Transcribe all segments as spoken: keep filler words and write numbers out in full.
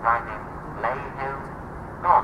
driving Ley Hill North.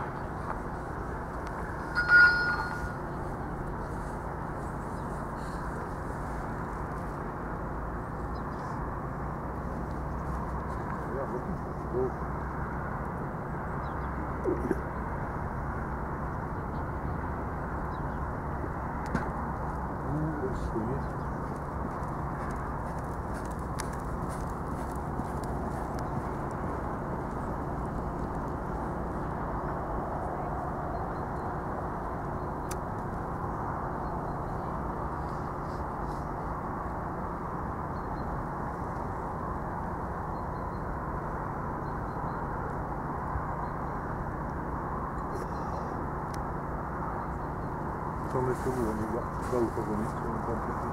It's only for one, you've got both of them, it's one competition.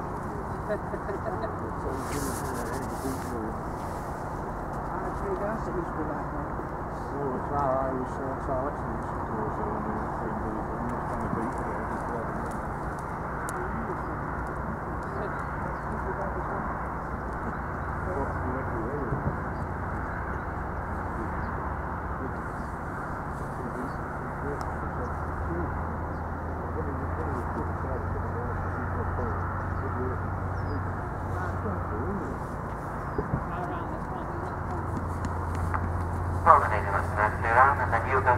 Actually, that's it was for that one. Oh, that's how I was, that's how Alex used to do it, and he was saying that I'm not trying to beat it, I just let him in. Promenade, and then you go